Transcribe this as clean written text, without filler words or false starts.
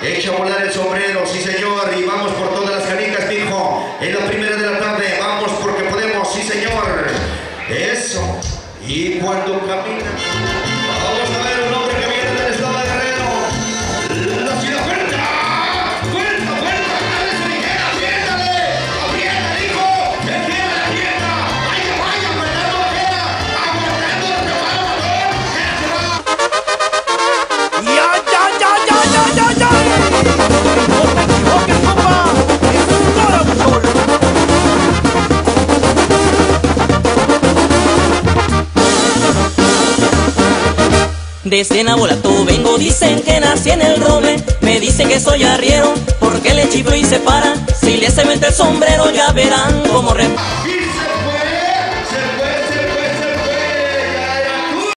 Echa a volar el sombrero, sí señor, y vamos por todas las canicas, mijo. En la primera de la tarde, vamos porque podemos, sí señor. Eso. Y cuando camina, vamos a ver un hombre que viene del estado de Guerrero. La ciudad fuerza, fuerza, fuerza, dale su ligera, apriétale, apriétale, hijo, que quiera la fiesta. Vaya, vaya, apretando la fiera, aguantando lo que va a motor, ¡Ya, ya, ya, ya, ya, ya, ya! ¡No te equivoques, compa! ¡Es un toro, cholo! De Cienabolato vengo, dicen que nací en el roble. Me dicen que soy arriero porque le chiflo y se para. Si le se mete el sombrero ya verán cómo